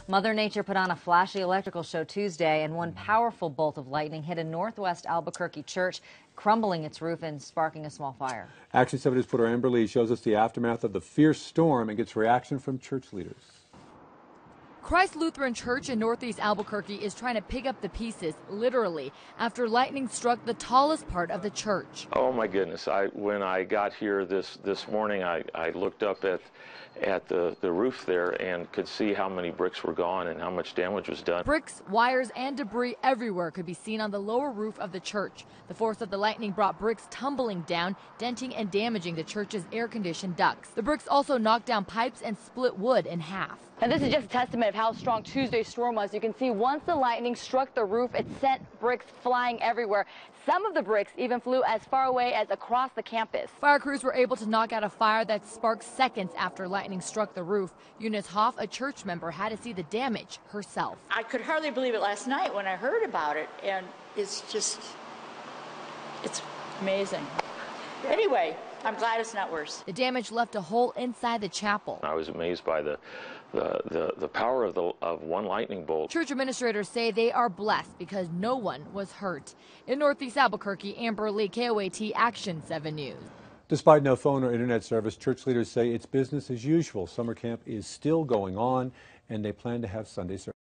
Mother Nature put on a flashy electrical show Tuesday, and one powerful bolt of lightning hit a northwest Albuquerque church, crumbling its roof and sparking a small fire. Action 7 reporter Amber Lee shows us the aftermath of the fierce storm and gets reaction from church leaders. Christ Lutheran Church in northeast Albuquerque is trying to pick up the pieces, literally, after lightning struck the tallest part of the church. Oh my goodness! When I got here this morning, I looked up at the roof there and could see how many bricks were gone and how much damage was done. Bricks, wires, and debris everywhere could be seen on the lower roof of the church. The force of the lightning brought bricks tumbling down, denting and damaging the church's air-conditioned ducts. The bricks also knocked down pipes and split wood in half. And this is just a testament of how strong Tuesday's storm was. You can see once the lightning struck the roof, it sent bricks flying everywhere. Some of the bricks even flew as far away as across the campus. Fire crews were able to knock out a fire that sparked seconds after lightning struck the roof. Eunice Hoff, a church member, had to see the damage herself. I could hardly believe it last night when I heard about it, and it's amazing. Anyway, I'm glad it's not worse. The damage left a hole inside the chapel. I was amazed by the power of one lightning bolt. Church administrators say they are blessed because no one was hurt. In northeast Albuquerque, Amber Lee, KOAT Action 7 News. Despite no phone or internet service, church leaders say it's business as usual. Summer camp is still going on, and they plan to have Sunday service.